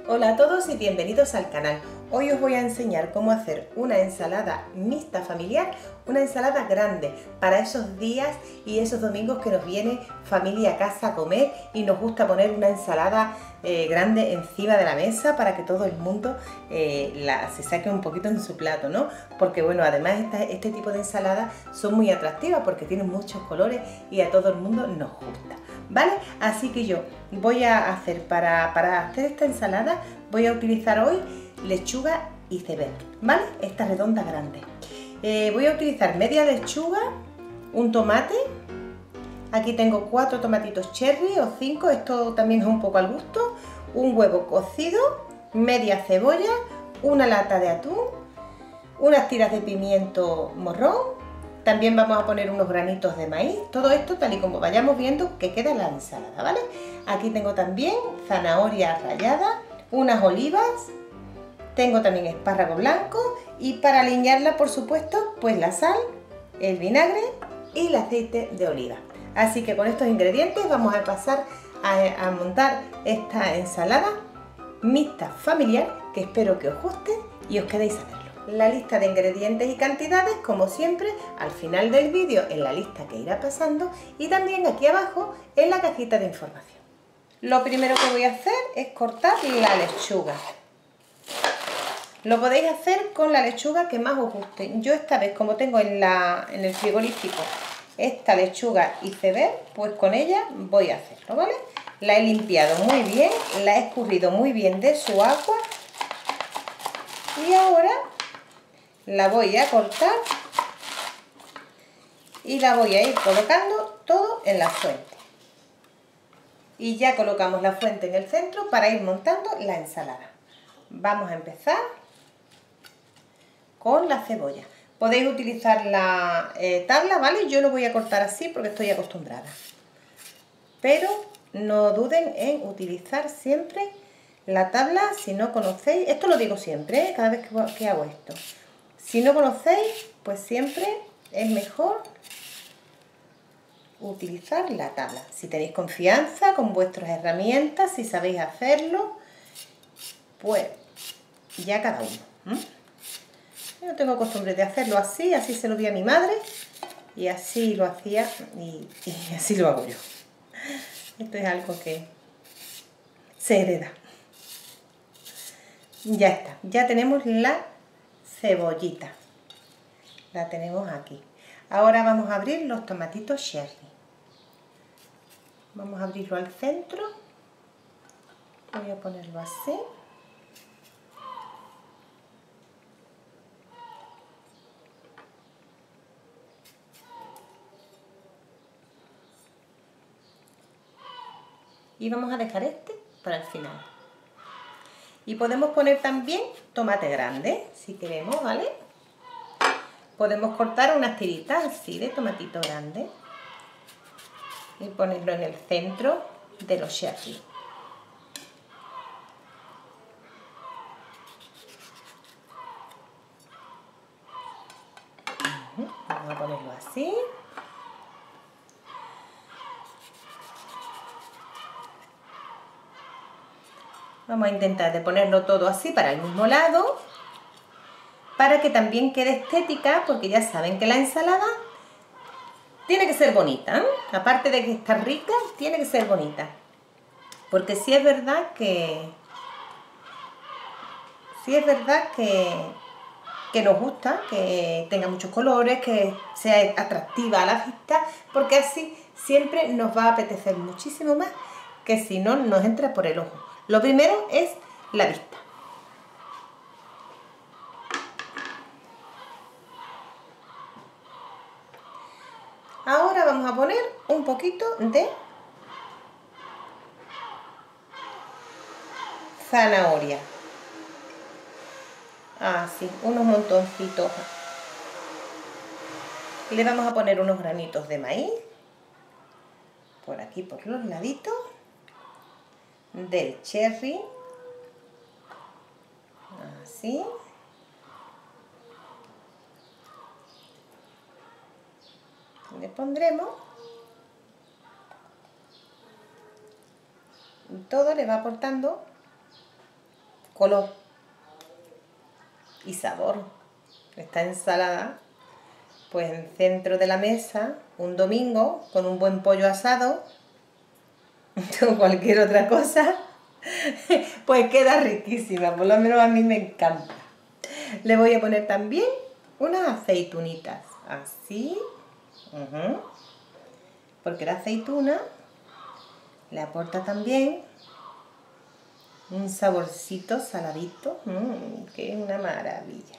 Hola a todos y bienvenidos al canal. Hoy os voy a enseñar cómo hacer una ensalada mixta familiar, una ensalada grande para esos días y esos domingos que nos viene familia a casa a comer y nos gusta poner una ensalada grande encima de la mesa para que todo el mundo se saque un poquito en su plato, ¿no? Porque bueno, además este tipo de ensaladas son muy atractivas porque tienen muchos colores y a todo el mundo nos gusta, ¿vale? Así que yo voy a hacer, para hacer esta ensalada, voy a utilizar hoy lechuga y iceberg, ¿vale? Esta redonda grande. Voy a utilizar media lechuga, un tomate. Aquí tengo 4 tomatitos cherry o 5, esto también es un poco al gusto, un huevo cocido, media cebolla, una lata de atún, unas tiras de pimiento morrón, también vamos a poner unos granitos de maíz, todo esto tal y como vayamos viendo que queda la ensalada, ¿vale? Aquí tengo también zanahoria rallada, unas olivas, tengo también espárrago blanco y para aliñarla, por supuesto, pues la sal, el vinagre y el aceite de oliva. Así que con estos ingredientes vamos a pasar a montar esta ensalada mixta familiar que espero que os guste y os quedéis a verlo. La lista de ingredientes y cantidades, como siempre, al final del vídeo en la lista que irá pasando y también aquí abajo en la cajita de información. Lo primero que voy a hacer es cortar la lechuga. Lo podéis hacer con la lechuga que más os guste. Yo esta vez, como tengo en el frigorífico esta lechuga iceberg, pues con ella voy a hacerlo, ¿vale? La he limpiado muy bien, la he escurrido muy bien de su agua y ahora la voy a cortar y la voy a ir colocando todo en la fuente. Y ya colocamos la fuente en el centro para ir montando la ensalada. Vamos a empezar con la cebolla. Podéis utilizar la tabla, ¿vale? Yo lo voy a cortar así porque estoy acostumbrada. Pero no duden en utilizar siempre la tabla si no conocéis. Esto lo digo siempre, ¿eh? Cada vez que hago esto. Si no conocéis, pues siempre es mejor utilizar la tabla. Si tenéis confianza con vuestras herramientas, si sabéis hacerlo, pues ya cada uno. Yo tengo costumbre de hacerlo así, así se lo vi a mi madre y así lo hacía y así lo hago yo. Esto es algo que se hereda. Ya está, ya tenemos la cebollita. La tenemos aquí. Ahora vamos a abrir los tomatitos cherry. Vamos a abrirlo al centro. Voy a ponerlo así. Y vamos a dejar este para el final. Y podemos poner también tomate grande, si queremos, ¿vale? Podemos cortar unas tiritas así de tomatito grande y ponerlo en el centro de los cherry. Vamos a ponerlo así. Vamos a intentar de ponerlo todo así para el mismo lado, para que también quede estética, porque ya saben que la ensalada tiene que ser bonita, ¿eh? Aparte de que está rica, tiene que ser bonita. Porque sí es verdad que nos gusta, que tenga muchos colores, que sea atractiva a la vista, porque así siempre nos va a apetecer muchísimo más que si no nos entra por el ojo. Lo primero es la vista. Ahora vamos a poner un poquito de zanahoria. Así, unos montoncitos. Le vamos a poner unos granitos de maíz por aquí, por los laditos, del cherry, así. Le pondremos y todo le va aportando color y sabor. Esta ensalada, pues en el centro de la mesa, un domingo, con un buen pollo asado, o cualquier otra cosa, pues queda riquísima, por lo menos a mí me encanta. Le voy a poner también unas aceitunitas, así, porque la aceituna le aporta también un saborcito saladito, que es una maravilla.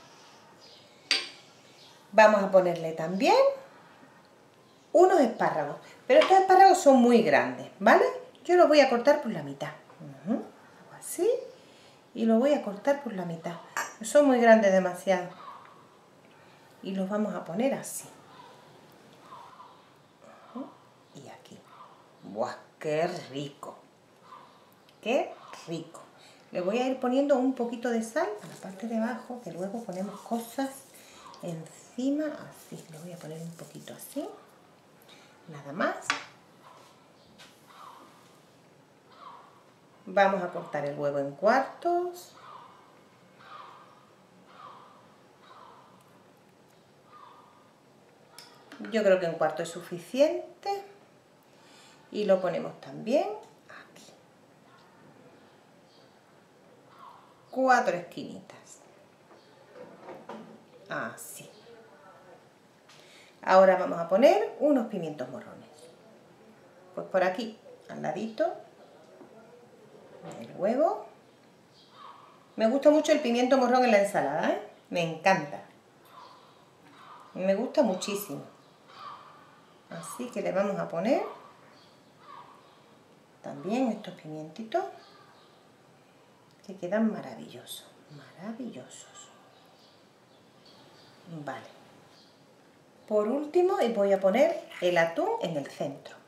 Vamos a ponerle también unos espárragos, pero estos espárragos son muy grandes, ¿vale? Yo los voy a cortar por la mitad, así, y los voy a cortar por la mitad. Son muy grandes demasiado. Y los vamos a poner así. Y aquí. ¡Buah! ¡Qué rico! ¡Qué rico! Le voy a ir poniendo un poquito de sal a la parte de abajo, que luego ponemos cosas encima, así. Le voy a poner un poquito así. Nada más. Vamos a cortar el huevo en cuartos. Yo creo que en cuarto es suficiente. Y lo ponemos también aquí. 4 esquinitas. Así. Ahora vamos a poner unos pimientos morrones. Pues por aquí, al ladito del huevo. Me gusta mucho el pimiento morrón en la ensalada, ¿eh? Me encanta. Me gusta muchísimo. Así que le vamos a poner también estos pimientitos que quedan maravillosos, maravillosos. Vale. Por último, voy a poner el atún en el centro,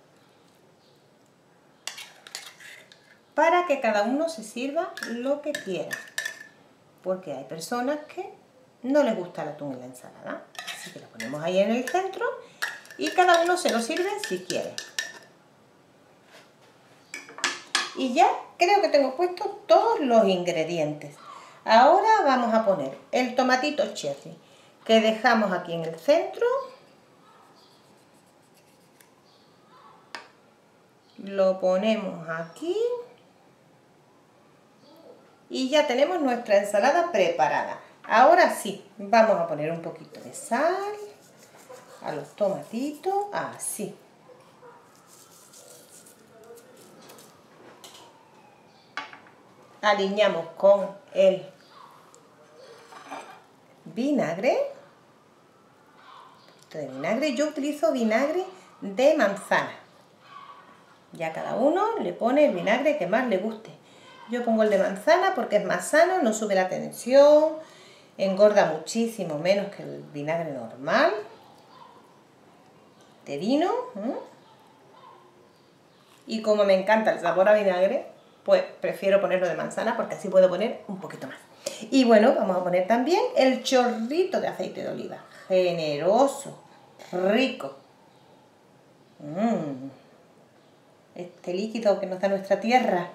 para que cada uno se sirva lo que quiera, porque hay personas que no les gusta el atún en la ensalada, así que lo ponemos ahí en el centro y cada uno se lo sirve si quiere. Y ya creo que tengo puestos todos los ingredientes. Ahora vamos a poner el tomatito cherry que dejamos aquí en el centro. Lo ponemos aquí. Y ya tenemos nuestra ensalada preparada. Ahora sí, vamos a poner un poquito de sal a los tomatitos, así. Aliñamos con el vinagre. De vinagre, yo utilizo vinagre de manzana. Ya cada uno le pone el vinagre que más le guste. Yo pongo el de manzana porque es más sano, no sube la tensión, engorda muchísimo menos que el vinagre normal de vino. Y como me encanta el sabor a vinagre, pues prefiero ponerlo de manzana porque así puedo poner un poquito más. Y bueno, vamos a poner también el chorrito de aceite de oliva, generoso, rico. Este líquido que nos da nuestra tierra.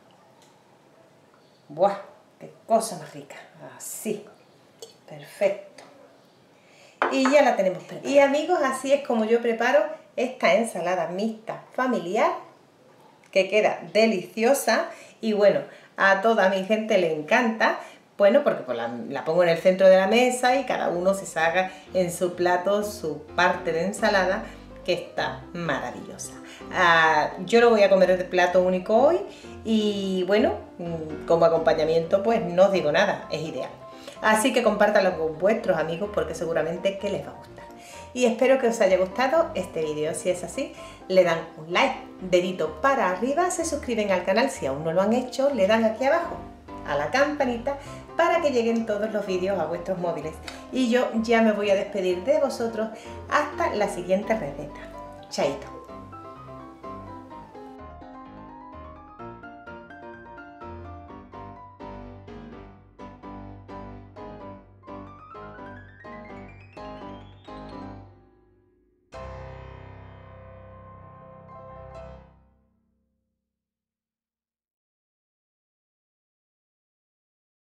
¡Buah! ¡Qué cosa más rica! Así. Perfecto. Y ya la tenemos preparada. Y amigos, así es como yo preparo esta ensalada mixta familiar, que queda deliciosa. Y bueno, a toda mi gente le encanta. Bueno, porque pues la pongo en el centro de la mesa y cada uno se saca en su plato su parte de ensalada, que está maravillosa. Yo lo voy a comer de plato único hoy y bueno, como acompañamiento pues no os digo nada, es ideal. Así que compártanlo con vuestros amigos porque seguramente que les va a gustar. Y espero que os haya gustado este vídeo. Si es así, le dan un like, dedito para arriba, se suscriben al canal si aún no lo han hecho, le dan aquí abajo a la campanita para que lleguen todos los vídeos a vuestros móviles. Y yo ya me voy a despedir de vosotros hasta la siguiente receta. Chaito.